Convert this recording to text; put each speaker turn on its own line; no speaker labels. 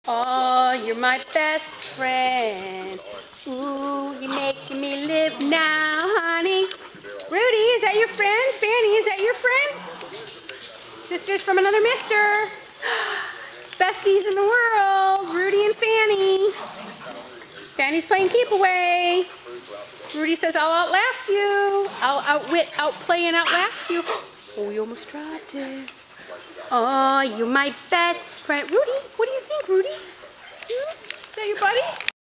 Oh, you're my best friend. Ooh, you're making me live now, honey. Rudy, is that your friend? Fannie, is that your friend? Sisters from another mister. Besties in the world, Rudy and Fannie. Fannie's playing keep away. Rudy says, I'll outlast you. I'll outwit, outplay, and outlast you. Oh, you almost dropped it. Oh, you're my best friend. Rudy, what do you think, Rudy? Is that your buddy?